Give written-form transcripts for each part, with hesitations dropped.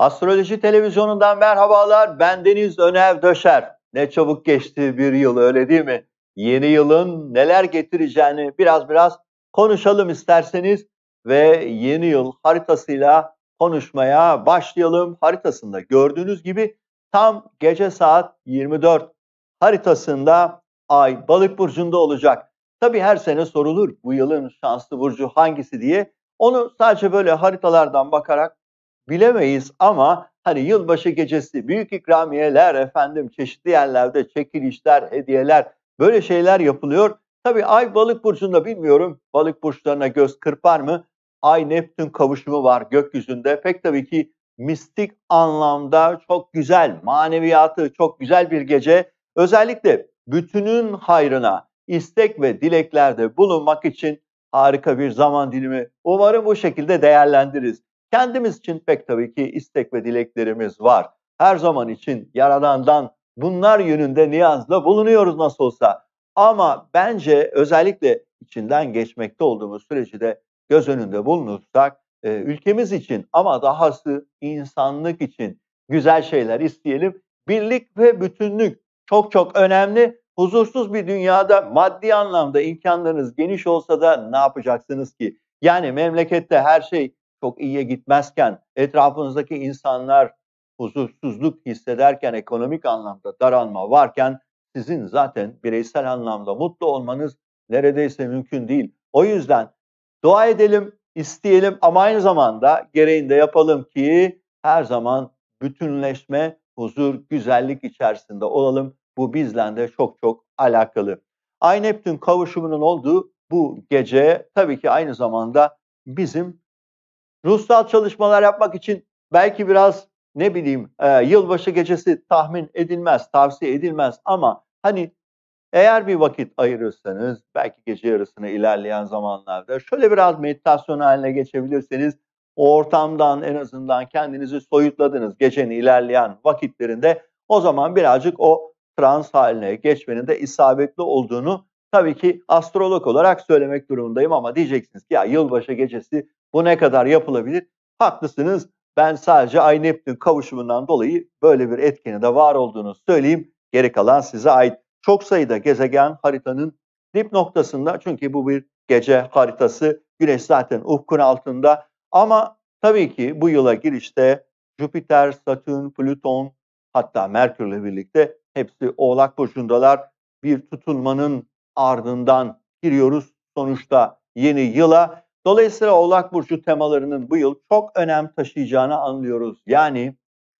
Astroloji Televizyonu'ndan merhabalar. Ben Deniz Önev Döşer. Ne çabuk geçti bir yıl, öyle değil mi? Yeni yılın neler getireceğini biraz konuşalım isterseniz ve yeni yıl haritasıyla konuşmaya başlayalım. Haritasında gördüğünüz gibi tam gece saat 24 haritasında Ay Balık burcunda olacak. Tabii her sene sorulur bu yılın şanslı burcu hangisi diye. Onu sadece böyle haritalardan bakarak bilemeyiz ama hani yılbaşı gecesi büyük ikramiyeler, efendim çeşitli yerlerde çekilişler, hediyeler, böyle şeyler yapılıyor. Tabii Ay Balık burcunda, bilmiyorum balık burçlarına göz kırpar mı? Ay Neptün kavuşumu var gökyüzünde. Pek tabii ki mistik anlamda çok güzel, maneviyatı çok güzel bir gece. Özellikle bütünün hayrına istek ve dileklerde bulunmak için harika bir zaman dilimi. Umarım bu şekilde değerlendiririz. Kendimiz için pek tabii ki istek ve dileklerimiz var. Her zaman için Yaradan'dan bunlar yönünde niyazda bulunuyoruz nasıl olsa. Ama bence özellikle içinden geçmekte olduğumuz süreci de göz önünde bulunursak ülkemiz için ama dahası insanlık için güzel şeyler isteyelim. Birlik ve bütünlük çok önemli. Huzursuz bir dünyada maddi anlamda imkanlarınız geniş olsa da ne yapacaksınız ki? Yani memlekette her şey çok iyiye gitmezken, etrafınızdaki insanlar huzursuzluk hissederken, ekonomik anlamda daralma varken sizin zaten bireysel anlamda mutlu olmanız neredeyse mümkün değil. O yüzden dua edelim, isteyelim ama aynı zamanda gereğini de yapalım ki her zaman bütünleşme, huzur, güzellik içerisinde olalım. Bu bizle de çok alakalı. Ay Neptün kavuşumunun olduğu bu gece tabii ki aynı zamanda bizim ruhsal çalışmalar yapmak için belki biraz ne bileyim yılbaşı gecesi tahmin edilmez, tavsiye edilmez ama hani eğer bir vakit ayırırsanız belki gece yarısına ilerleyen zamanlarda şöyle biraz meditasyon haline geçebilirseniz o ortamdan en azından kendinizi soyutladınız gecenin ilerleyen vakitlerinde, o zaman birazcık o trans haline geçmenin de isabetli olduğunu tabii ki astrolog olarak söylemek durumundayım ama diyeceksiniz ki ya yılbaşı gecesi bu ne kadar yapılabilir? Haklısınız. Ben sadece Ay Neptün kavuşumundan dolayı böyle bir etkinin de var olduğunu söyleyeyim. Geri kalan size ait. Çok sayıda gezegen haritanın dip noktasında, çünkü bu bir gece haritası. Güneş zaten ufkun altında ama tabii ki bu yıla girişte Jüpiter, Satürn, Plüton, hatta Merkür'le birlikte hepsi Oğlak burcundalar. Bir tutulmanın ardından giriyoruz sonuçta yeni yıla. Dolayısıyla Oğlak burcu temalarının bu yıl çok önem taşıyacağını anlıyoruz. Yani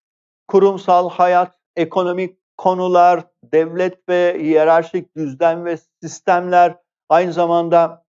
kurumsal hayat, ekonomik konular, devlet ve hiyerarşik düzlem ve sistemler, aynı zamanda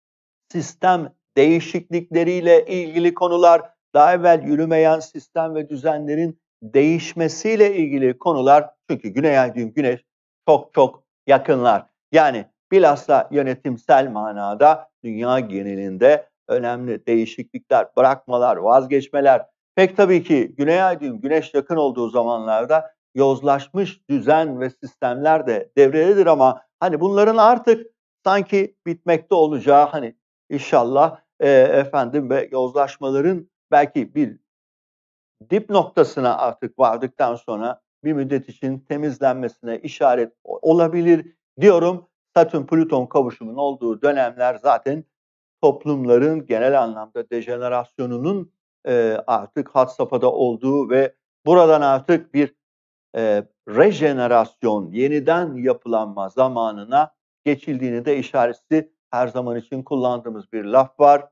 sistem değişiklikleriyle ilgili konular, daha evvel yürümeyen sistem ve düzenlerin değişmesiyle ilgili konular. Çünkü Güney Ay düğüm Güneş çok yakınlar. Yani bilhassa yönetimsel manada dünya genelinde önemli değişiklikler, bırakmalar, vazgeçmeler. Pek tabii ki Güney Ay düğüm Güneş yakın olduğu zamanlarda yozlaşmış düzen ve sistemler de devrededir ama hani bunların artık sanki bitmekte olacağı, hani İnşallah efendim ve yozlaşmaların belki bir dip noktasına artık vardıktan sonra bir müddet için temizlenmesine işaret olabilir diyorum. Satürn-Plüton kavuşumunun olduğu dönemler zaten toplumların genel anlamda dejenerasyonunun artık had safhada olduğu ve buradan artık bir rejenerasyon, yeniden yapılanma zamanına geçildiğini de işareti her zaman için kullandığımız bir laf var.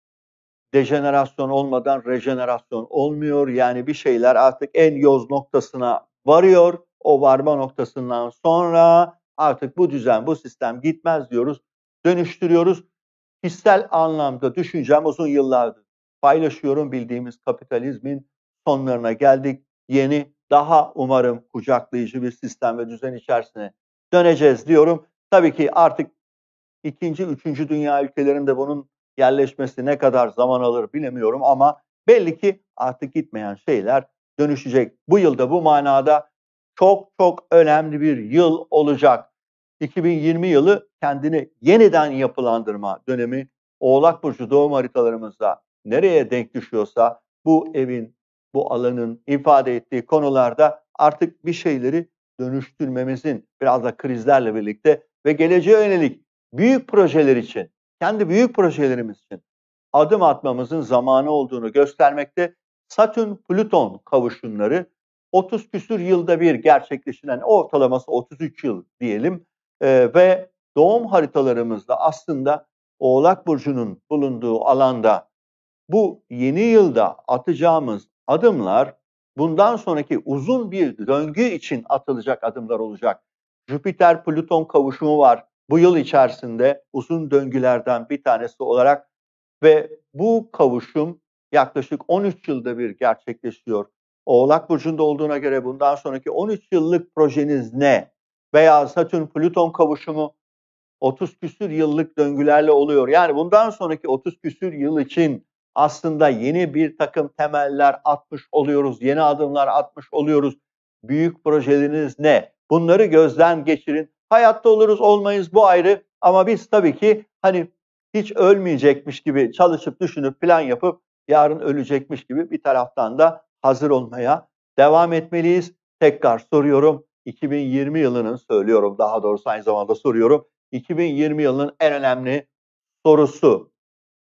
Dejenerasyon olmadan rejenerasyon olmuyor. Yani bir şeyler artık en yoz noktasına varıyor. O varma noktasından sonra artık bu düzen, bu sistem gitmez diyoruz. Dönüştürüyoruz. Kişisel anlamda düşüncem uzun yıllardır paylaşıyorum. Bildiğimiz kapitalizmin sonlarına geldik. Yeni, daha umarım kucaklayıcı bir sistem ve düzen içerisine döneceğiz diyorum. Tabii ki artık ikinci, üçüncü dünya ülkelerinde bunun yerleşmesi ne kadar zaman alır bilemiyorum ama belli ki artık gitmeyen şeyler dönüşecek. Bu yılda bu manada çok önemli bir yıl olacak. 2020 yılı kendini yeniden yapılandırma dönemi. Oğlak burcu doğum haritalarımızda nereye denk düşüyorsa bu evin bu alanın ifade ettiği konularda artık bir şeyleri dönüştürmemizin, biraz da krizlerle birlikte ve geleceğe yönelik büyük projeler için, kendi büyük projelerimiz için adım atmamızın zamanı olduğunu göstermekte. Satürn-Plüton kavuşumları 30 küsür yılda bir gerçekleşen, ortalaması 33 yıl diyelim, ve doğum haritalarımızda aslında Oğlak Burcu'nun bulunduğu alanda bu yeni yılda atacağımız adımlar bundan sonraki uzun bir döngü için atılacak adımlar olacak. Jüpiter-Plüton kavuşumu var bu yıl içerisinde uzun döngülerden bir tanesi olarak ve bu kavuşum yaklaşık 13 yılda bir gerçekleşiyor. Oğlak Burcu'nda olduğuna göre bundan sonraki 13 yıllık projeniz ne? Veya Satürn-Plüton kavuşumu 30 küsür yıllık döngülerle oluyor. Yani bundan sonraki 30 küsür yıl için aslında yeni bir takım temeller atmış oluyoruz, yeni adımlar atmış oluyoruz. Büyük projeleriniz ne? Bunları gözden geçirin. Hayatta oluruz olmayız bu ayrı ama biz tabii ki hani hiç ölmeyecekmiş gibi çalışıp düşünüp plan yapıp yarın ölecekmiş gibi bir taraftan da hazır olmaya devam etmeliyiz. Tekrar soruyorum. 2020 yılının söylüyorum, daha doğrusu aynı zamanda soruyorum. 2020 yılının en önemli sorusu.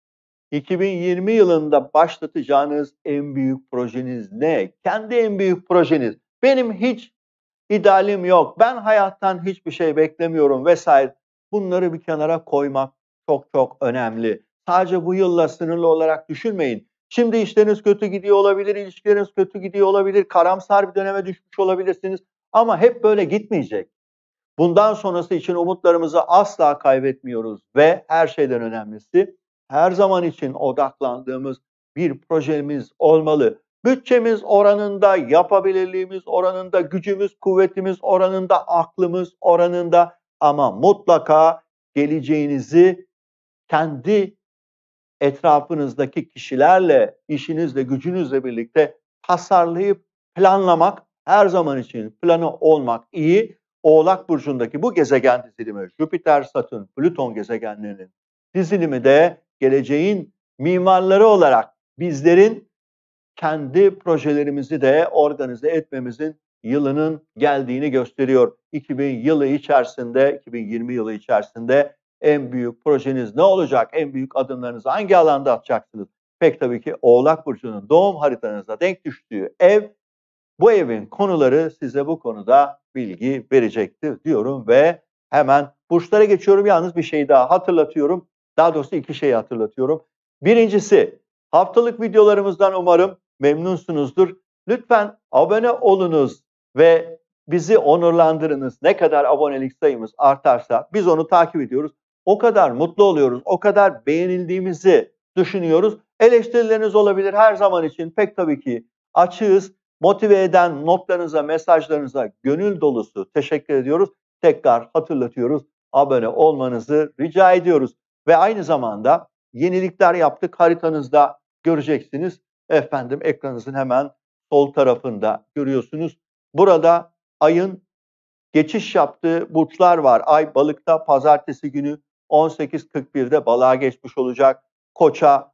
2020 yılında başlatacağınız en büyük projeniz ne? Kendi en büyük projeniz. Benim hiç idealim yok. Ben hayattan hiçbir şey beklemiyorum vesaire. Bunları bir kenara koymak çok çok önemli. Sadece bu yılla sınırlı olarak düşünmeyin. Şimdi işleriniz kötü gidiyor olabilir, ilişkileriniz kötü gidiyor olabilir, karamsar bir döneme düşmüş olabilirsiniz. Ama hep böyle gitmeyecek. Bundan sonrası için umutlarımızı asla kaybetmiyoruz ve her şeyden önemlisi her zaman için odaklandığımız bir projemiz olmalı. Bütçemiz oranında, yapabilirliğimiz oranında, gücümüz, kuvvetimiz oranında, aklımız oranında ama mutlaka geleceğinizi kendi etrafınızdaki kişilerle, işinizle, gücünüzle birlikte tasarlayıp planlamak her zaman için planı olmak iyi. Oğlak Burcu'ndaki bu gezegen dizilimi, Jüpiter, Satürn, Plüton gezegenlerinin dizilimi de geleceğin mimarları olarak bizlerin kendi projelerimizi de organize etmemizin yılının geldiğini gösteriyor. 2020 yılı içerisinde en büyük projeniz ne olacak? En büyük adımlarınızı hangi alanda atacaksınız? Pek tabii ki Oğlak Burcu'nun doğum haritanıza denk düştüğü ev, bu evin konuları size bu konuda bilgi verecektir diyorum ve hemen burçlara geçiyorum. Yalnız bir şey daha hatırlatıyorum. Daha doğrusu iki şeyi hatırlatıyorum. Birincisi, haftalık videolarımızdan umarım memnunsunuzdur. Lütfen abone olunuz ve bizi onurlandırınız. Ne kadar abonelik sayımız artarsa biz onu takip ediyoruz. O kadar mutlu oluyoruz, o kadar beğenildiğimizi düşünüyoruz. Eleştirileriniz olabilir her zaman için pek tabii ki açığız. Motive eden notlarınıza, mesajlarınıza gönül dolusu teşekkür ediyoruz. Tekrar hatırlatıyoruz. Abone olmanızı rica ediyoruz. Ve aynı zamanda yenilikler yaptık. Haritanızda göreceksiniz. Efendim ekranınızın hemen sol tarafında görüyorsunuz. Burada ayın geçiş yaptığı burçlar var. Ay Balık'ta pazartesi günü 18.41'de Balık'a geçmiş olacak. Koç'a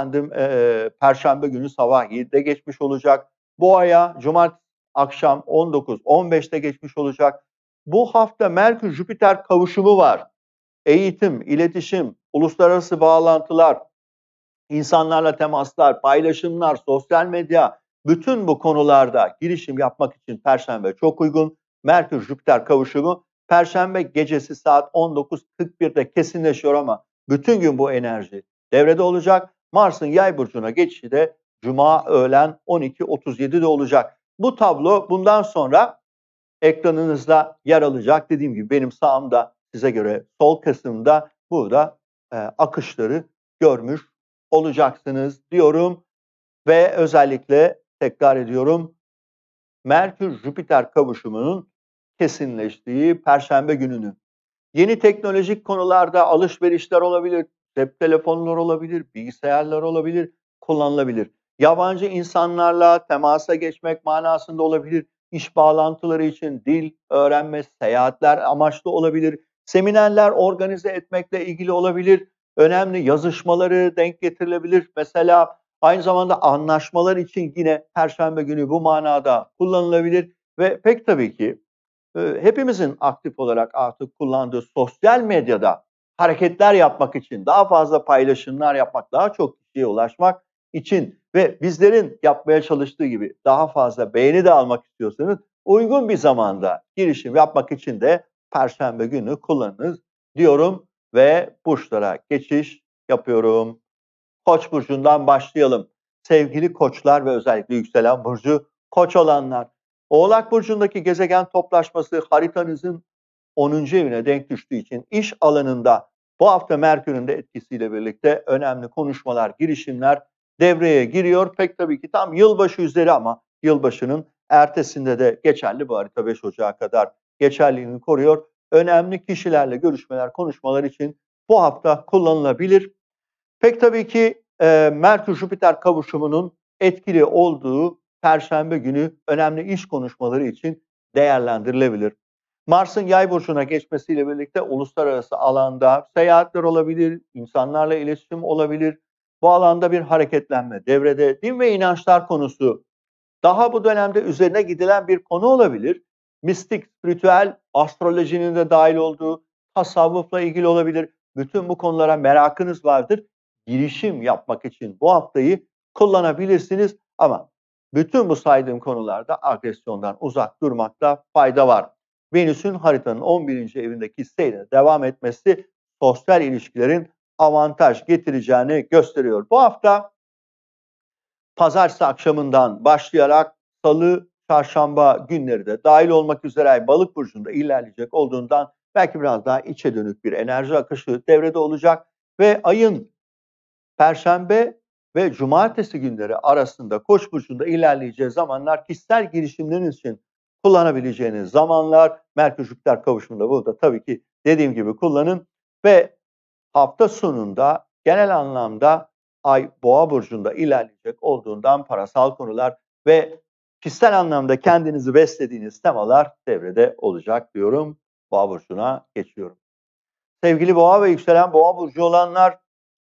Perşembe günü sabah 7'de geçmiş olacak. Boğa'ya cumartesi akşam 19.15'te geçmiş olacak. Bu hafta Merkür-Jüpiter kavuşumu var. Eğitim, iletişim, uluslararası bağlantılar, insanlarla temaslar, paylaşımlar, sosyal medya, bütün bu konularda girişim yapmak için Perşembe çok uygun. Merkür-Jüpiter kavuşumu Perşembe gecesi saat 19.41'de kesinleşiyor ama bütün gün bu enerji devrede olacak. Mars'ın Yay burcuna geçişi de Cuma öğlen 12.37'de olacak. Bu tablo bundan sonra ekranınızda yer alacak. Dediğim gibi benim sağımda, size göre sol kısımda burada akışları görmüş olacaksınız diyorum ve özellikle tekrar ediyorum, Merkür-Jüpiter kavuşumunun kesinleştiği Perşembe gününü. Yeni teknolojik konularda alışverişler olabilir, cep telefonları olabilir, bilgisayarlar olabilir, kullanılabilir. Yabancı insanlarla temasa geçmek manasında olabilir. İş bağlantıları için dil öğrenme, seyahatler amaçlı olabilir. Seminerler organize etmekle ilgili olabilir. Önemli yazışmaları denk getirilebilir. Mesela Aynı zamanda anlaşmalar için yine Perşembe günü bu manada kullanılabilir ve pek tabii ki hepimizin aktif olarak artık kullandığı sosyal medyada hareketler yapmak için, daha fazla paylaşımlar yapmak, daha çok kişiye ulaşmak için ve bizlerin yapmaya çalıştığı gibi daha fazla beğeni de almak istiyorsanız uygun bir zamanda girişim yapmak için de Perşembe günü kullanınız diyorum ve burçlara geçiş yapıyorum. Koç burcundan başlayalım. Sevgili koçlar ve özellikle yükselen burcu koç olanlar. Oğlak burcundaki gezegen toplaşması haritanızın 10. evine denk düştüğü için iş alanında bu hafta Merkür'ün de etkisiyle birlikte önemli konuşmalar, girişimler devreye giriyor. Pek tabii ki tam yılbaşı üzeri ama yılbaşının ertesinde de geçerli, bu harita 5 Ocağı kadar geçerliliğini koruyor. Önemli kişilerle görüşmeler, konuşmalar için bu hafta kullanılabilir. Pek tabii ki Merkür-Jüpiter kavuşumunun etkili olduğu Perşembe günü önemli iş konuşmaları için değerlendirilebilir. Mars'ın Yay burcuna geçmesiyle birlikte uluslararası alanda seyahatler olabilir, insanlarla iletişim olabilir. Bu alanda bir hareketlenme devrede. Din ve inançlar konusu daha bu dönemde üzerine gidilen bir konu olabilir. Mistik, spiritüel, astrolojinin de dahil olduğu, tasavvufla ilgili olabilir. Bütün bu konulara merakınız vardır. Girişim yapmak için bu haftayı kullanabilirsiniz ama bütün bu saydığım konularda agresyondan uzak durmakta fayda var. Venüs'ün haritanın 11. evindeki seyre devam etmesi sosyal ilişkilerin avantaj getireceğini gösteriyor. Bu hafta Pazartesi akşamından başlayarak Salı, Çarşamba günleri de dahil olmak üzere Ay Balık burcunda ilerleyecek olduğundan belki biraz daha içe dönük bir enerji akışı devrede olacak ve ayın Perşembe ve Cumartesi günleri arasında Koç burcunda ilerleyeceği zamanlar kişisel girişimleriniz için kullanabileceğiniz zamanlar. Merkür-Jüpiter kavuşumunda burada tabii ki dediğim gibi kullanın ve hafta sonunda genel anlamda Ay Boğa burcunda ilerleyecek olduğundan parasal konular ve kişisel anlamda kendinizi beslediğiniz temalar devrede olacak diyorum. Boğa burcuna geçiyorum. Sevgili Boğa ve yükselen Boğa burcu olanlar,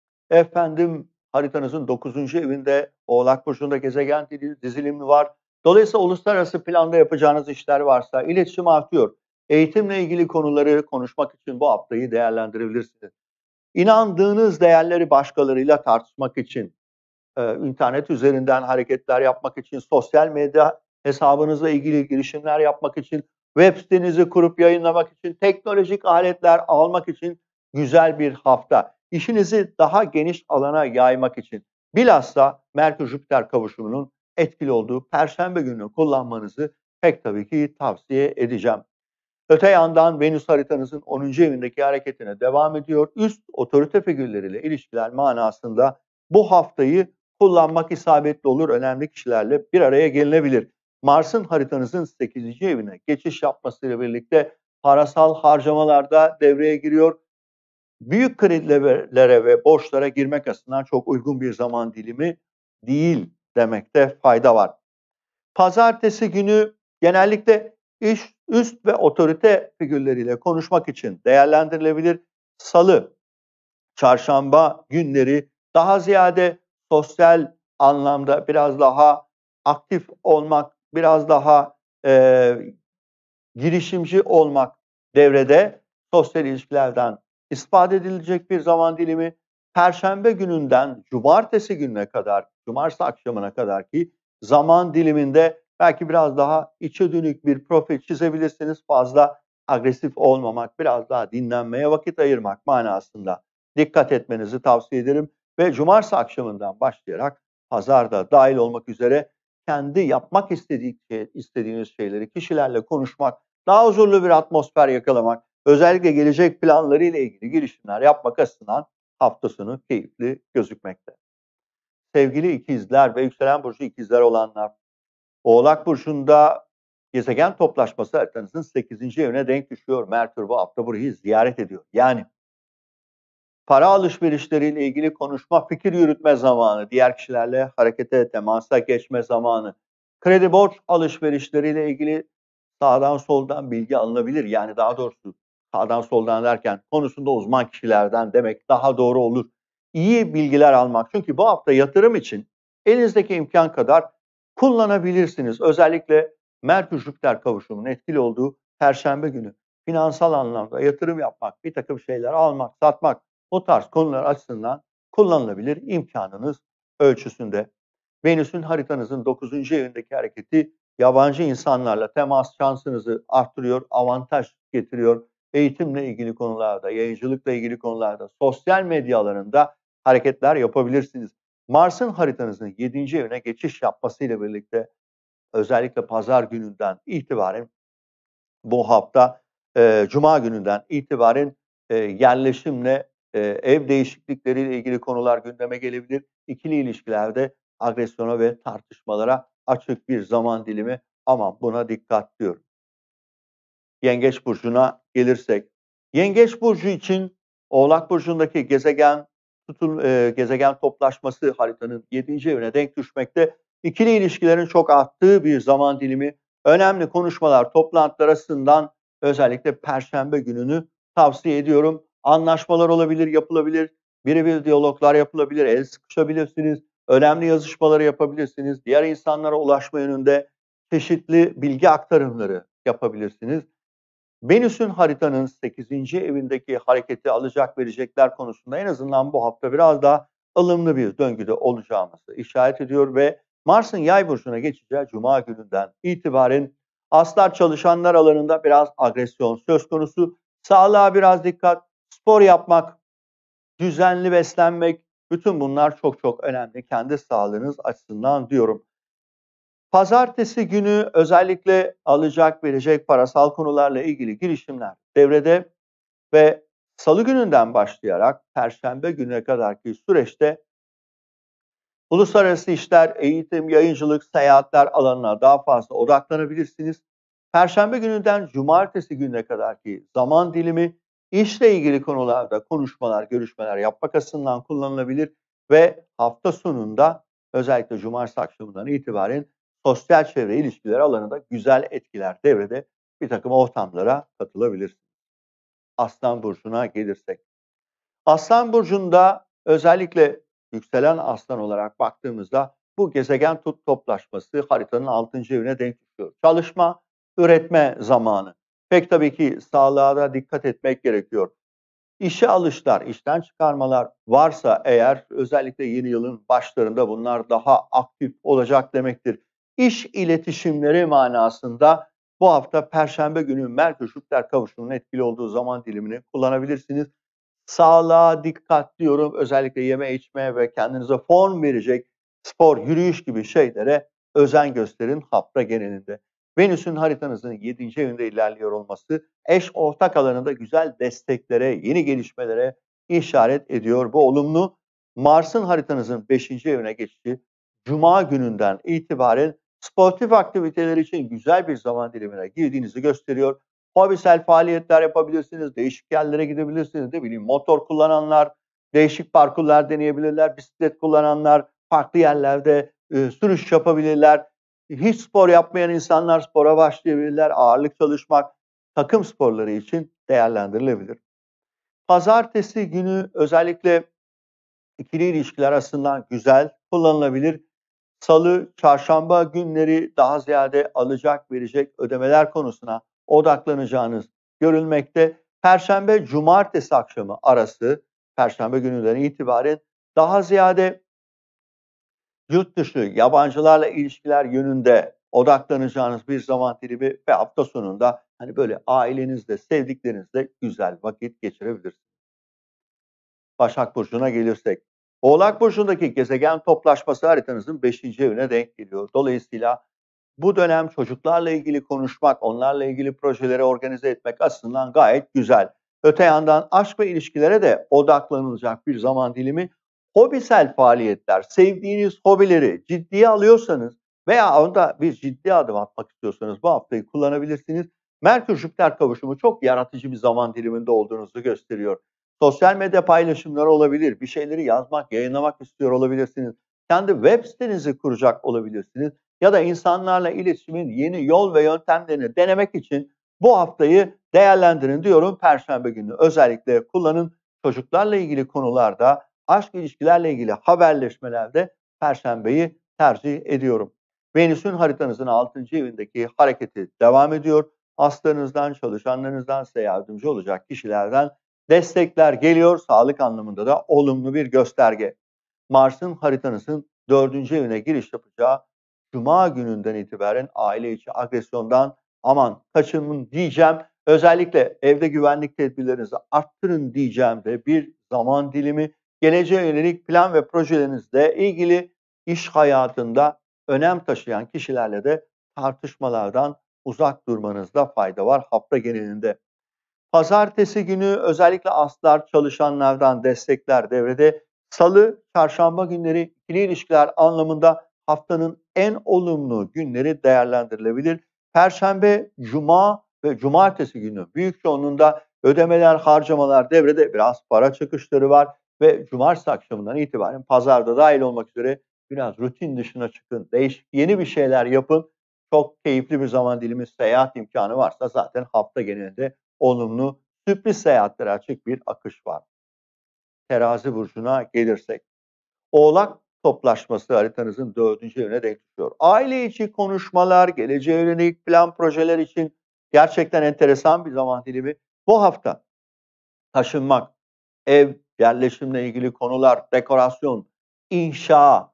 efendim haritanızın 9. evinde Oğlak burcunda gezegen dizilimi var. Dolayısıyla uluslararası planda yapacağınız işler varsa iletişim artıyor. Eğitimle ilgili konuları konuşmak için bu haftayı değerlendirebilirsiniz. İnandığınız değerleri başkalarıyla tartışmak için, internet üzerinden hareketler yapmak için, sosyal medya hesabınızla ilgili girişimler yapmak için, web sitenizi kurup yayınlamak için, teknolojik aletler almak için güzel bir hafta. İşinizi daha geniş alana yaymak için. Bilhassa Merkür-Jüpiter kavuşumunun etkili olduğu Perşembe gününü kullanmanızı pek tabii ki tavsiye edeceğim. Öte yandan Venüs haritanızın 10. evindeki hareketine devam ediyor. Üst otorite figürleriyle ilişkiler manasında bu haftayı kullanmak isabetli olur. Önemli kişilerle bir araya gelinebilir. Mars'ın haritanızın 8. evine geçiş yapmasıyla birlikte parasal harcamalarda devreye giriyor. Büyük kredilere ve borçlara girmek açısından çok uygun bir zaman dilimi değil demekte fayda var. Pazartesi günü genellikle üst ve otorite figürleriyle konuşmak için değerlendirilebilir. Salı, çarşamba günleri daha ziyade sosyal anlamda biraz daha aktif olmak, biraz daha girişimci olmak devrede, sosyal ilişkilerden istifade edilecek bir zaman dilimi. Perşembe gününden cumartesi gününe kadar, cumartesi akşamına kadar ki zaman diliminde belki biraz daha içe dönük bir profil çizebilirsiniz. Fazla agresif olmamak, biraz daha dinlenmeye vakit ayırmak manasında dikkat etmenizi tavsiye ederim. Ve cumartesi akşamından başlayarak pazarda dahil olmak üzere kendi yapmak istediğiniz şeyleri kişilerle konuşmak, daha huzurlu bir atmosfer yakalamak, özellikle gelecek planları ile ilgili girişimler yapmak açısından hafta sonu keyifli gözükmekte. Sevgili ikizler ve yükselen burcu ikizler olanlar, Oğlak burcunda gezegen toplaşması haritanızın 8. evine denk düşüyor. Merkür bu hafta burayı ziyaret ediyor. Yani para alışverişleriyle ilgili konuşma, fikir yürütme zamanı, diğer kişilerle harekete, temasa geçme zamanı, kredi borç alışverişleriyle ilgili sağdan soldan bilgi alınabilir. Yani daha doğrusu sağdan soldan derken konusunda uzman kişilerden demek daha doğru olur. İyi bilgiler almak. Çünkü bu hafta yatırım için elinizdeki imkan kadar kullanabilirsiniz. Özellikle Merkür-Jüpiter kavuşumunun etkili olduğu Perşembe günü finansal anlamda yatırım yapmak, bir takım şeyler almak, satmak, o tarz konular açısından kullanılabilir imkanınız ölçüsünde. Venüs'ün haritanızın 9. evindeki hareketi yabancı insanlarla temas şansınızı arttırıyor, avantaj getiriyor. Eğitimle ilgili konularda, yayıncılıkla ilgili konularda, sosyal medya alanında hareketler yapabilirsiniz. Mars'ın haritanızın 7. evine geçiş yapmasıyla birlikte özellikle pazar gününden itibaren bu hafta Cuma gününden itibaren yerleşimle ev değişiklikleriyle ilgili konular gündeme gelebilir. İkili ilişkilerde agresyona ve tartışmalara açık bir zaman dilimi. Aman buna dikkat diyorum. Yengeç burcuna gelirsek, Yengeç burcu için Oğlak burcundaki gezegen toplaşması haritanın 7. evine denk düşmekte. İkili ilişkilerin çok arttığı bir zaman dilimi. Önemli konuşmalar, toplantılar açısından özellikle Perşembe gününü tavsiye ediyorum. Anlaşmalar olabilir, yapılabilir. Birebir diyaloglar yapılabilir, el sıkışabilirsiniz. Önemli yazışmaları yapabilirsiniz. Diğer insanlara ulaşma yönünde çeşitli bilgi aktarımları yapabilirsiniz. Venüs'ün haritanın 8. evindeki hareketi alacak verecekler konusunda en azından bu hafta biraz daha ılımlı bir döngüde olacağımızı işaret ediyor ve Mars'ın Yay burcuna geçeceği Cuma gününden itibaren aslar çalışanlar alanında biraz agresyon söz konusu. Sağlığa biraz dikkat, spor yapmak, düzenli beslenmek, bütün bunlar çok çok önemli kendi sağlığınız açısından diyorum. Pazartesi günü özellikle alacak verecek parasal konularla ilgili girişimler devrede ve salı gününden başlayarak perşembe gününe kadarki süreçte uluslararası işler, eğitim, yayıncılık, seyahatler alanına daha fazla odaklanabilirsiniz. Perşembe gününden cumartesi gününe kadarki zaman dilimi işle ilgili konularda konuşmalar, görüşmeler yapmak açısından kullanılabilir ve hafta sonunda özellikle cumartesi akşamından itibaren sosyal çevre ilişkileri alanında güzel etkiler devrede bir takım ortamlara katılabilirsiniz. Aslan burcuna gelirsek. Aslan burcunda özellikle yükselen aslan olarak baktığımızda bu gezegen toplaşması haritanın 6. evine denk düşüyor. Çalışma, üretme zamanı. Pek tabii ki sağlığa da dikkat etmek gerekiyor. İşe alışlar, işten çıkarmalar varsa eğer özellikle yeni yılın başlarında bunlar daha aktif olacak demektir. İş iletişimleri manasında bu hafta Perşembe günü Merkür-Jüpiter kavuşumunun etkili olduğu zaman dilimini kullanabilirsiniz. Sağlığa dikkat diyorum. Özellikle yeme içme ve kendinize form verecek spor, yürüyüş gibi şeylere özen gösterin hafta genelinde. Venüs'ün haritanızın 7. evinde ilerliyor olması eş ortak alanında güzel desteklere, yeni gelişmelere işaret ediyor. Bu olumlu. Mars'ın haritanızın 5. evine geçişi Cuma gününden itibaren sportif aktiviteler için güzel bir zaman dilimine girdiğinizi gösteriyor. Hobisel faaliyetler yapabilirsiniz, değişik yerlere gidebilirsiniz. Ne bileyim motor kullananlar, değişik parkurlar deneyebilirler, bisiklet kullananlar farklı yerlerde sürüş yapabilirler. Hiç spor yapmayan insanlar spora başlayabilirler. Ağırlık çalışmak takım sporları için değerlendirilebilir. Pazartesi günü özellikle ikili ilişkiler açısından güzel kullanılabilir. Salı, çarşamba günleri daha ziyade alacak verecek ödemeler konusuna odaklanacağınız görülmekte. Perşembe, cumartesi akşamı arası, Perşembe gününden itibaren daha ziyade yurt dışı yabancılarla ilişkiler yönünde odaklanacağınız bir zaman dilimi ve hafta sonunda hani böyle ailenizle, sevdiklerinizle güzel vakit geçirebilirsiniz. Başak Burcu'na gelirsek. Oğlak Burcu'ndaki gezegen toplaşması haritanızın 5. evine denk geliyor. Dolayısıyla bu dönem çocuklarla ilgili konuşmak, onlarla ilgili projeleri organize etmek açısından gayet güzel. Öte yandan aşk ve ilişkilere de odaklanılacak bir zaman dilimi. Hobisel faaliyetler, sevdiğiniz hobileri ciddiye alıyorsanız veya onda bir ciddi adım atmak istiyorsanız bu haftayı kullanabilirsiniz. Merkür-Jüpiter kavuşumu çok yaratıcı bir zaman diliminde olduğunuzu gösteriyor. Sosyal medya paylaşımları olabilir, bir şeyleri yazmak, yayınlamak istiyor olabilirsiniz. Kendi web sitenizi kuracak olabilirsiniz ya da insanlarla iletişimin yeni yol ve yöntemlerini denemek için bu haftayı değerlendirin diyorum. Perşembe günü özellikle kullanın. Çocuklarla ilgili konularda, aşk ilişkilerle ilgili haberleşmelerde Perşembeyi tercih ediyorum. Venüs'ün haritanızın 6. evindeki hareketi devam ediyor. Haslarınızdan, çalışanlarınızdan, size yardımcı olacak kişilerden destekler geliyor. Sağlık anlamında da olumlu bir gösterge. Mars'ın haritanızın 4. evine giriş yapacağı Cuma gününden itibaren aile içi agresyondan aman kaçının diyeceğim. Özellikle evde güvenlik tedbirlerinizi arttırın diyeceğim de bir zaman dilimi. Geleceğe yönelik plan ve projelerinizle ilgili iş hayatında önem taşıyan kişilerle de tartışmalardan uzak durmanızda fayda var hafta genelinde. Pazartesi günü özellikle aslar çalışanlardan destekler devrede. Salı, çarşamba günleri ikili ilişkiler anlamında haftanın en olumlu günleri değerlendirilebilir. Perşembe, cuma ve cumartesi günü büyük çoğunluğunda ödemeler, harcamalar devrede, biraz para çıkışları var ve cumartesi akşamından itibaren pazarda dahil olmak üzere biraz rutin dışına çıkın, değişik yeni bir şeyler yapın. Çok keyifli bir zaman dilimi, seyahat imkanı varsa zaten hafta genelinde olumlu, sürpriz seyahatlere açık bir akış var. Terazi burcuna gelirsek, Oğlak toplaşması haritanızın 4. evine denk düşüyor. Aile içi konuşmalar, geleceğe yönelik plan projeler için gerçekten enteresan bir zaman dilimi. Bu hafta taşınmak, ev, yerleşimle ilgili konular, dekorasyon, inşa,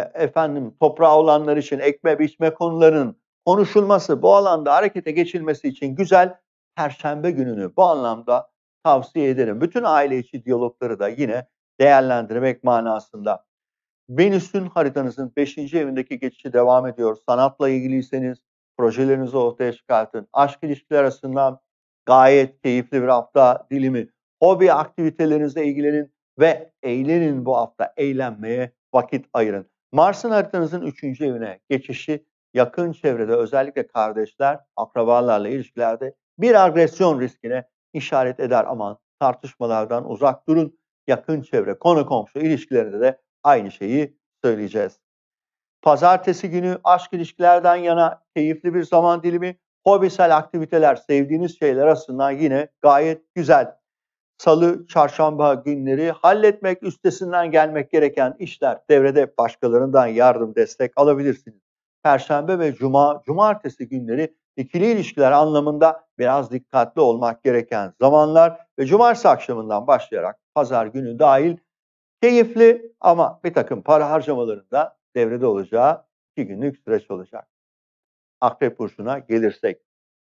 toprağı olanlar için ekme biçme konularının konuşulması, bu alanda harekete geçilmesi için güzel. Perşembe gününü bu anlamda tavsiye ederim. Bütün aile içi diyalogları da yine değerlendirmek manasında. Venüs'ün haritanızın 5. evindeki geçişi devam ediyor. Sanatla ilgiliyseniz projelerinizi ortaya çıkartın. Aşk ilişkiler arasından gayet keyifli bir hafta dilimi. Hobi aktivitelerinizle ilgilenin ve eğlenin bu hafta. Eğlenmeye vakit ayırın. Mars'ın haritanızın 3. evine geçişi yakın çevrede, özellikle kardeşler, akrabalarla ilişkilerde bir agresyon riskine işaret eder. Aman tartışmalardan uzak durun. Yakın çevre, konu komşu ilişkilerinde de aynı şeyi söyleyeceğiz. Pazartesi günü aşk ilişkilerden yana keyifli bir zaman dilimi. Hobisel aktiviteler, sevdiğiniz şeyler arasından yine gayet güzel. Salı, çarşamba günleri halletmek, üstesinden gelmek gereken işler devrede, başkalarından yardım, destek alabilirsiniz. Perşembe ve cumartesi günleri ikili ilişkiler anlamında biraz dikkatli olmak gereken zamanlar ve cumartesi akşamından başlayarak pazar günü dahil keyifli ama bir takım para harcamalarında devrede olacağı 2 günlük süreç olacak. Akrep Burcu'na gelirsek,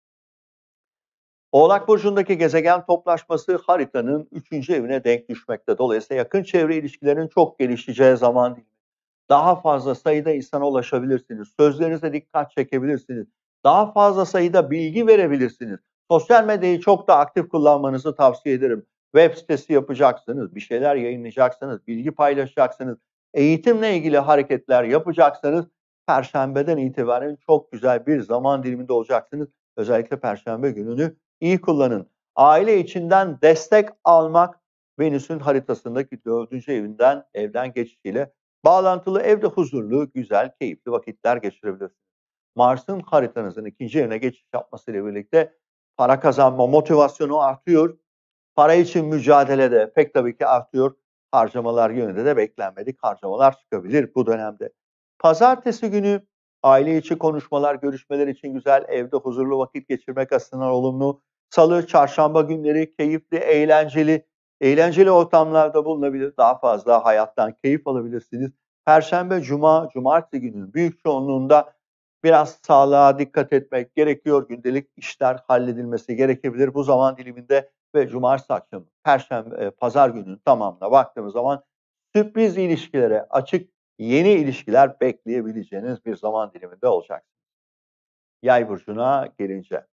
Oğlak Burcu'ndaki gezegen toplaşması haritanın 3. evine denk düşmekte. Dolayısıyla yakın çevre ilişkilerinin çok gelişeceği zaman dilimi. Daha fazla sayıda insana ulaşabilirsiniz. Sözlerinize dikkat çekebilirsiniz. Daha fazla sayıda bilgi verebilirsiniz. Sosyal medyayı çok da aktif kullanmanızı tavsiye ederim. Web sitesi yapacaksınız, bir şeyler yayınlayacaksınız, bilgi paylaşacaksınız. Eğitimle ilgili hareketler yapacaksanız Perşembeden itibaren çok güzel bir zaman diliminde olacaksınız. Özellikle Perşembe gününü iyi kullanın. Aile içinden destek almak Venüs'ün haritasındaki 4. evden geçişiyle bağlantılı, evde huzurlu, güzel, keyifli vakitler geçirebilirsiniz. Mars'ın haritanızın 2. evine geçiş yapmasıyla birlikte para kazanma motivasyonu artıyor. Para için mücadelede pek tabii ki artıyor. Harcamalar yönünde de beklenmedik harcamalar çıkabilir bu dönemde. Pazartesi günü aile içi konuşmalar, görüşmeler için güzel, evde huzurlu vakit geçirmek açısından olumlu. Salı, çarşamba günleri keyifli, eğlenceli ortamlarda bulunabilir. Daha fazla hayattan keyif alabilirsiniz. Perşembe, cumartesi gününün büyük çoğunluğunda biraz sağlığa dikkat etmek gerekiyor. Gündelik işler halledilmesi gerekebilir bu zaman diliminde ve cumartesi akşamı, pazar gününün tamamına baktığımız zaman sürpriz ilişkilere açık, yeni ilişkiler bekleyebileceğiniz bir zaman diliminde olacak. Yay burcuna gelince,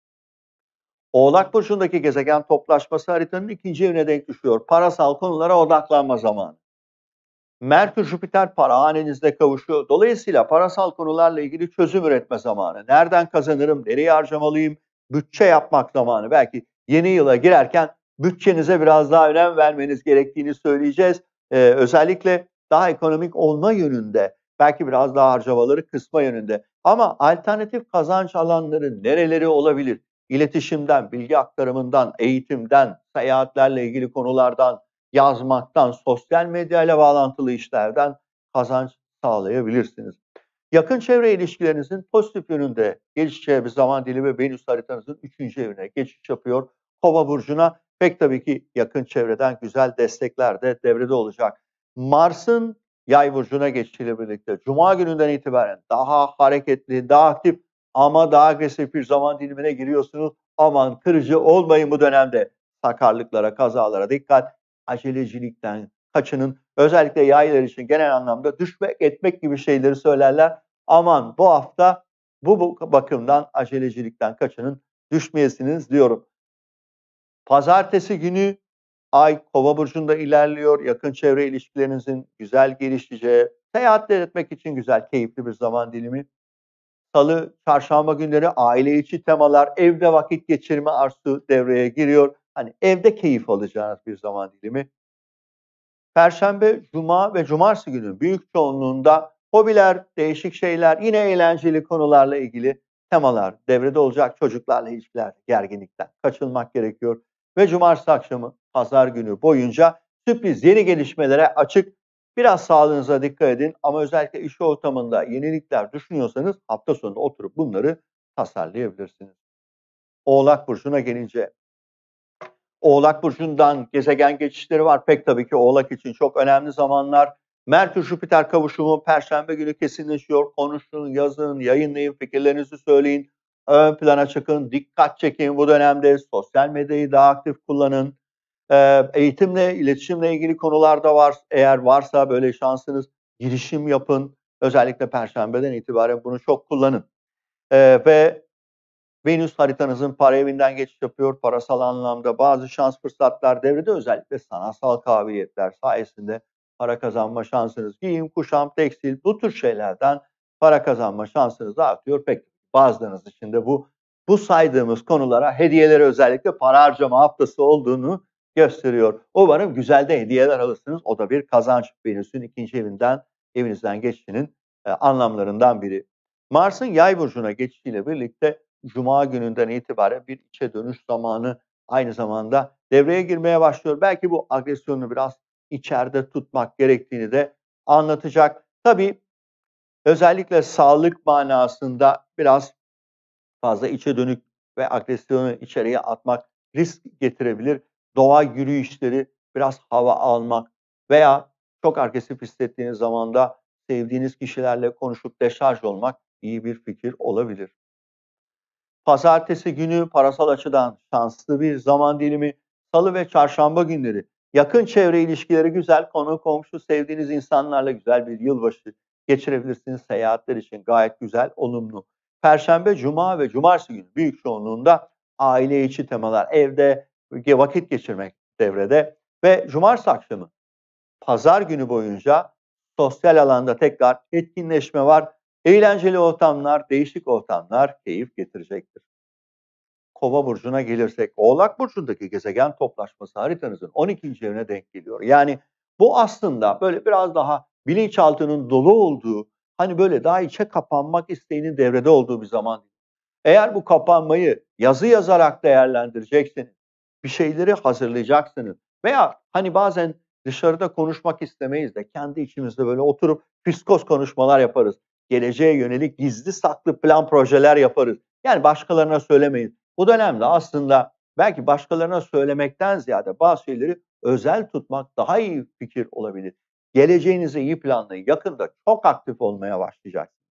Oğlak Burcu'ndaki gezegen toplaşması haritanın 2. evine denk düşüyor. Parasal konulara odaklanma zamanı. Merkür Jüpiter para hanenizde kavuşuyor. Dolayısıyla parasal konularla ilgili çözüm üretme zamanı. Nereden kazanırım, nereye harcamalıyım, bütçe yapmak zamanı. Belki yeni yıla girerken bütçenize biraz daha önem vermeniz gerektiğini söyleyeceğiz. Özellikle daha ekonomik olma yönünde, belki biraz daha harcamaları kısma yönünde. Ama alternatif kazanç alanları nereleri olabilir? İletişimden, bilgi aktarımından, eğitimden, seyahatlerle ilgili konulardan, yazmaktan, sosyal medya ile bağlantılı işlerden kazanç sağlayabilirsiniz. Yakın çevre ilişkilerinizin pozitif yönünde gelişeceği bir zaman dilimi Venüs haritanızın 3. evine geçiş yapıyor. Kova burcuna pek tabii ki yakın çevreden güzel destekler de devrede olacak. Mars'ın Yay burcuna geçişiyle birlikte Cuma gününden itibaren daha hareketli, daha aktif ama daha agresif bir zaman dilimine giriyorsunuz. Aman kırıcı olmayın bu dönemde. Sakarlıklara, kazalara dikkat, acelecilikten kaçının. Özellikle yaylar için genel anlamda düşmek etmek gibi şeyleri söylerler. Aman bu hafta bu bakımdan acelecilikten kaçının, düşmeyesiniz diyorum. Pazartesi günü Ay Kova burcunda ilerliyor. Yakın çevre ilişkilerinizin güzel gelişeceği, seyahatler etmek için güzel, keyifli bir zaman dilimi. Salı, çarşamba günleri aile içi temalar, evde vakit geçirme arzusu devreye giriyor. Hani evde keyif alacağınız bir zaman dilimi. Perşembe, cuma ve cumartesi günü büyük çoğunluğunda hobiler, değişik şeyler, yine eğlenceli konularla ilgili temalar devrede olacak. Çocuklarla ilişkiler, gerginlikten kaçınmak gerekiyor. Ve cumartesi akşamı, pazar günü boyunca sürpriz yeni gelişmelere açık. Biraz sağlığınıza dikkat edin ama özellikle iş ortamında yenilikler düşünüyorsanız hafta sonunda oturup bunları tasarlayabilirsiniz. Oğlak burcuna gelince, Oğlak burcundan gezegen geçişleri var. Pek tabii ki Oğlak için çok önemli zamanlar. Merkür-Jüpiter kavuşumu Perşembe günü kesinleşiyor. Konuşun, yazın, yayınlayın, fikirlerinizi söyleyin. Ön plana çıkın, dikkat çekin bu dönemde. Sosyal medyayı daha aktif kullanın. Eğitimle, iletişimle ilgili konularda var. Eğer varsa böyle şansınız girişim yapın. Özellikle Perşembeden itibaren bunu çok kullanın. Ve Venüs haritanızın para evinden geçiş yapıyor. Parasal anlamda bazı şans fırsatlar devrede, özellikle sanatsal kabiliyetler sayesinde para kazanma şansınız, giyim, kuşam, tekstil bu tür şeylerden para kazanma şansınız artıyor. Pek bazılarınız için de bu saydığımız konulara hediyeleri, özellikle para harcama haftası olduğunu gösteriyor. Umarım güzel de hediyeler alırsınız. O da bir kazanç. Venüs'ün 2. evinizden geçişinin anlamlarından biri. Mars'ın Yay burcuna geçişiyle birlikte Cuma gününden itibaren bir içe dönüş zamanı aynı zamanda devreye girmeye başlıyor. Belki bu agresyonu biraz içeride tutmak gerektiğini de anlatacak. Tabii özellikle sağlık manasında biraz fazla içe dönük ve agresyonu içeriye atmak risk getirebilir. Doğa yürüyüşleri, biraz hava almak veya çok agresif hissettiğiniz zaman da sevdiğiniz kişilerle konuşup deşarj olmak iyi bir fikir olabilir. Pazartesi günü parasal açıdan şanslı bir zaman dilimi. Salı ve çarşamba günleri yakın çevre ilişkileri güzel. Konu, komşu, sevdiğiniz insanlarla güzel bir yılbaşı geçirebilirsiniz. Seyahatler için gayet güzel, olumlu. Perşembe, cuma ve cumartesi günü büyük çoğunluğunda aile içi temalar, evde vakit geçirmek devrede. Ve cumartesi akşamı, pazar günü boyunca sosyal alanda tekrar etkinleşme var. Eğlenceli ortamlar, değişik ortamlar keyif getirecektir. Kova burcuna gelirsek, Oğlak burcundaki gezegen toplaşması haritanızın 12. evine denk geliyor. Yani bu aslında böyle biraz daha bilinçaltının dolu olduğu, hani böyle daha içe kapanmak isteğinin devrede olduğu bir zaman. Eğer bu kapanmayı yazı yazarak değerlendireceksiniz, bir şeyleri hazırlayacaksınız veya hani bazen dışarıda konuşmak istemeyiz de kendi içimizde böyle oturup fiskos konuşmalar yaparız. Geleceğe yönelik gizli saklı plan projeler yaparız. Yani başkalarına söylemeyiz. Bu dönemde aslında belki başkalarına söylemekten ziyade bazı şeyleri özel tutmak daha iyi fikir olabilir. Geleceğinizi iyi planlayın. Yakında çok aktif olmaya başlayacaksınız.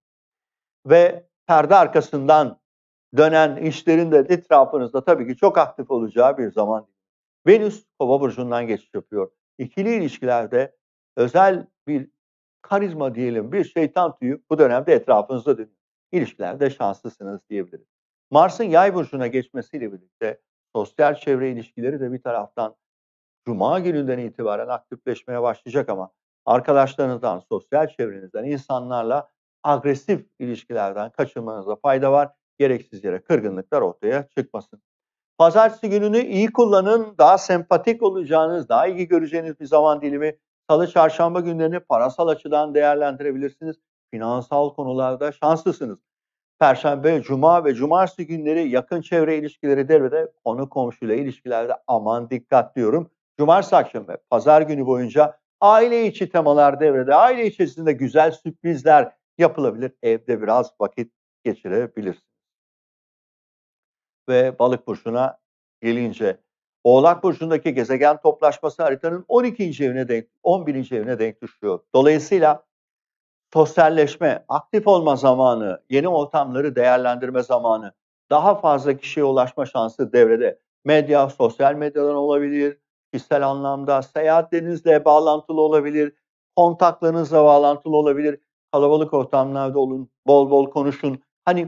Ve perde arkasından dönen işlerin de etrafınızda tabii ki çok aktif olacağı bir zaman. Venüs Kova burcundan geçiş yapıyor. İkili ilişkilerde özel bir karizma diyelim, bir şeytan tüyü bu dönemde etrafınızda dönüyor. İlişkilerde şanslısınız diyebiliriz. Mars'ın Yay burcuna geçmesiyle birlikte sosyal çevre ilişkileri de bir taraftan Cuma gününden itibaren aktifleşmeye başlayacak ama arkadaşlarınızdan, sosyal çevrenizden, insanlarla agresif ilişkilerden kaçınmanıza fayda var. Gereksiz yere kırgınlıklar ortaya çıkmasın. Pazartesi gününü iyi kullanın. Daha sempatik olacağınız, daha iyi göreceğiniz bir zaman dilimi. Salı, çarşamba günlerini parasal açıdan değerlendirebilirsiniz. Finansal konularda şanslısınız. Perşembe, cuma ve cumartesi günleri yakın çevre ilişkileri devrede, konu komşuyla ilişkilerde aman dikkat diyorum. Cumartesi akşamı ve pazar günü boyunca Aile içi temalar devrede. Aile içerisinde güzel sürprizler yapılabilir. Evde biraz vakit geçirebilirsiniz. Ve Balık burcuna gelince, Oğlak burcundaki gezegen toplaşması haritanın 12. evine denk, 11. evine denk düşüyor. Dolayısıyla sosyalleşme, aktif olma zamanı, yeni ortamları değerlendirme zamanı, daha fazla kişiye ulaşma şansı devrede. Medya, sosyal medyadan olabilir, kişisel anlamda seyahatlerinizle bağlantılı olabilir, kontaklarınızla bağlantılı olabilir. Kalabalık ortamlarda olun, bol bol konuşun. Hani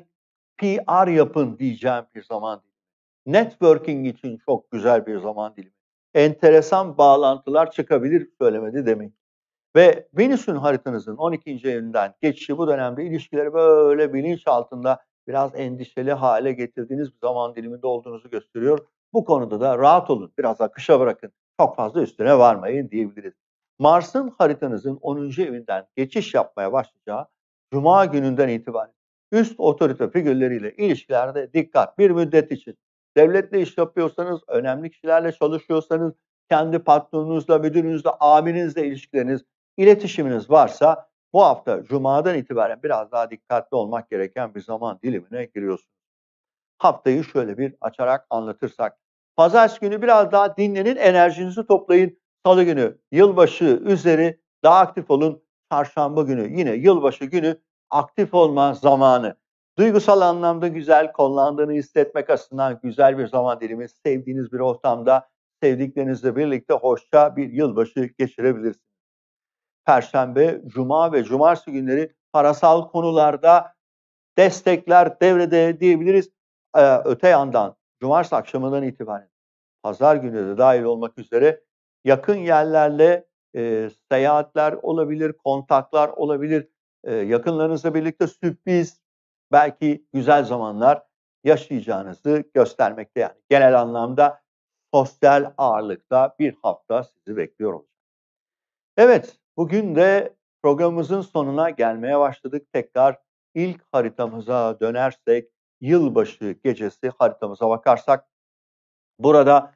PR yapın diyeceğim bir zaman. Networking için çok güzel bir zaman dilimi. Enteresan bağlantılar çıkabilir söylemedi demek. Ve Venüs'ün haritanızın 12. evinden geçişi bu dönemde ilişkileri böyle bilinç altında biraz endişeli hale getirdiğiniz bir zaman diliminde olduğunuzu gösteriyor. Bu konuda da rahat olun, biraz akışa bırakın, çok fazla üstüne varmayın diyebiliriz. Mars'ın haritanızın 10. evinden geçiş yapmaya başlayacağı Cuma gününden itibaren üst otorite figürleriyle ilişkilerde dikkat bir müddet için. Devletle iş yapıyorsanız, önemli kişilerle çalışıyorsanız, kendi patronunuzla, müdürünüzle, amirinizle ilişkileriniz, İletişiminiz varsa bu hafta Cuma'dan itibaren biraz daha dikkatli olmak gereken bir zaman dilimine giriyorsunuz. Haftayı şöyle bir açarak anlatırsak. Pazartesi günü biraz daha dinlenin, enerjinizi toplayın. Salı günü yılbaşı üzeri daha aktif olun. Çarşamba günü yine yılbaşı günü aktif olma zamanı. Duygusal anlamda güzel, kollandığını hissetmek açısından güzel bir zaman dilimi. Sevdiğiniz bir ortamda sevdiklerinizle birlikte hoşça bir yılbaşı geçirebilirsiniz. Perşembe, Cuma ve Cumartesi günleri parasal konularda destekler devrede diyebiliriz. Öte yandan Cumartesi akşamından itibaren Pazar günü de dahil olmak üzere yakın yerlerle seyahatler olabilir, kontaklar olabilir. Yakınlarınızla birlikte sürpriz, belki güzel zamanlar yaşayacağınızı göstermekte. Yani genel anlamda sosyal ağırlıkta bir hafta sizi bekliyor olacak. Evet, bugün de programımızın sonuna gelmeye başladık. Tekrar ilk haritamıza dönersek, yılbaşı gecesi haritamıza bakarsak, burada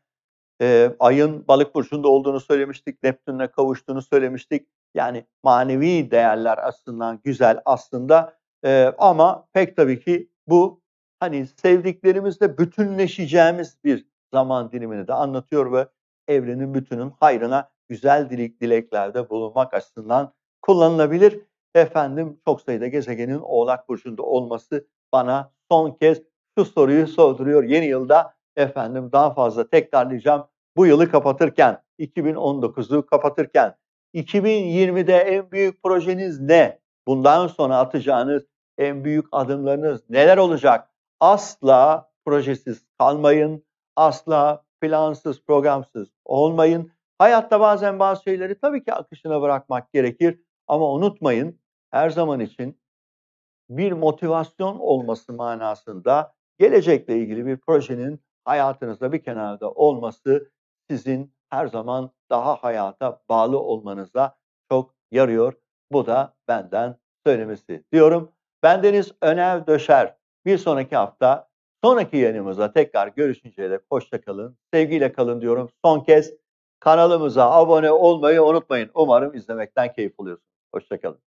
Ay'ın Balık burcunda olduğunu söylemiştik, Neptün'le kavuştuğunu söylemiştik. Yani manevi değerler açısından güzel aslında, ama pek tabii ki bu hani sevdiklerimizle bütünleşeceğimiz bir zaman dilimini de anlatıyor ve evrenin bütünün hayrına güzel dileklerde bulunmak açısından kullanılabilir. Efendim, çok sayıda gezegenin Oğlak burcunda olması bana son kez şu soruyu sorduruyor. Yeni yılda efendim daha fazla tekrarlayacağım. Bu yılı kapatırken, 2019'u kapatırken, 2020'de en büyük projeniz ne? Bundan sonra atacağınız en büyük adımlarınız neler olacak? Asla projesiz kalmayın. Asla plansız, programsız olmayın. Hayatta bazen bazı şeyleri tabii ki akışına bırakmak gerekir. Ama unutmayın, her zaman için bir motivasyon olması manasında gelecekle ilgili bir projenin hayatınızda bir kenarda olması sizin her zaman daha hayata bağlı olmanıza çok yarıyor. Bu da benden söylemesi diyorum. Bendeniz Önev Döşer. Bir sonraki hafta sonraki yayınımızda tekrar görüşünceye dek hoşça kalın. Sevgiyle kalın diyorum. Son kez kanalımıza abone olmayı unutmayın. Umarım izlemekten keyif alıyorsunuz. Hoşça kalın.